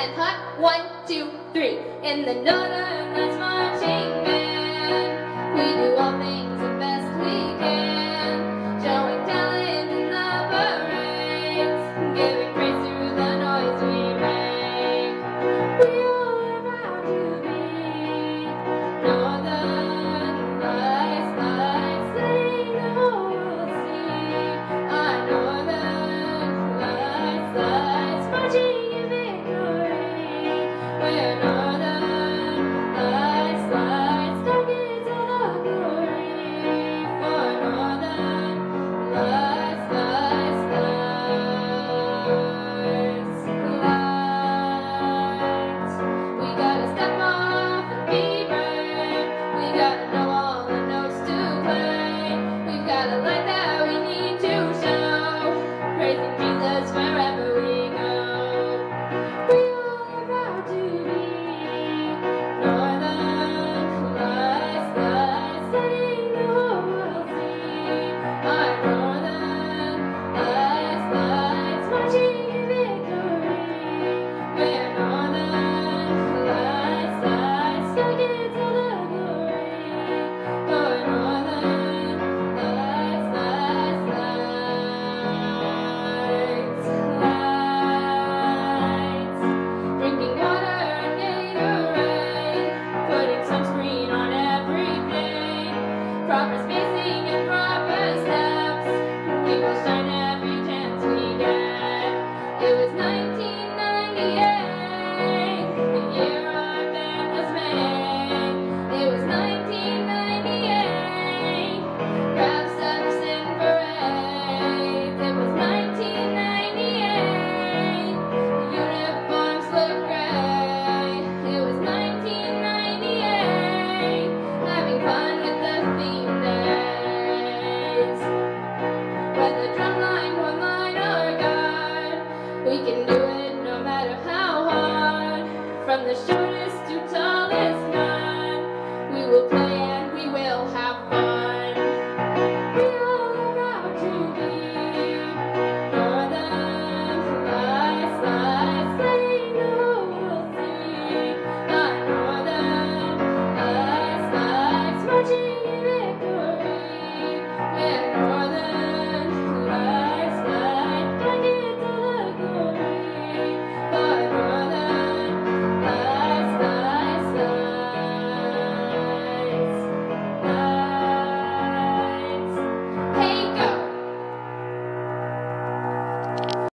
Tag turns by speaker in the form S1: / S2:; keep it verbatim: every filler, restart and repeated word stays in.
S1: and hut, one, two, three. In the northern lights marching band, we do all things the best we can, showing talent in the parades, giving praise through the noise we make. We all are proud to be northern lights, lights, letting the whole world see our northern lights, lights, marching in victory. We're northern lights, lights, targets all the glory for northern lights, lights, lights, lights. We gotta step off and be brave. We gotta know all the notes to play. We've got a light that we need to show, praising Jesus wherever we go. We all are proud to be northern lights, lights, letting the whole world see our northern lights, lights, marching in victory. We're northern lights, lights, targets all the glory for northern lights, lights, lights, lights. Drinking water and Gatorade, putting sunscreen on every day, proper spacing and proper steps, we will shine every chance we get. It was nineteen ninety-eight, the year our band was made. It was nineteen ninety-eight, grab steps in parades. It was nineteen ninety-eight, the uniforms look gray. It was nineteen ninety-eight, having fun with the theme days. Whether drumline, horn line, or guard, we can do it no matter how hard. From the shortest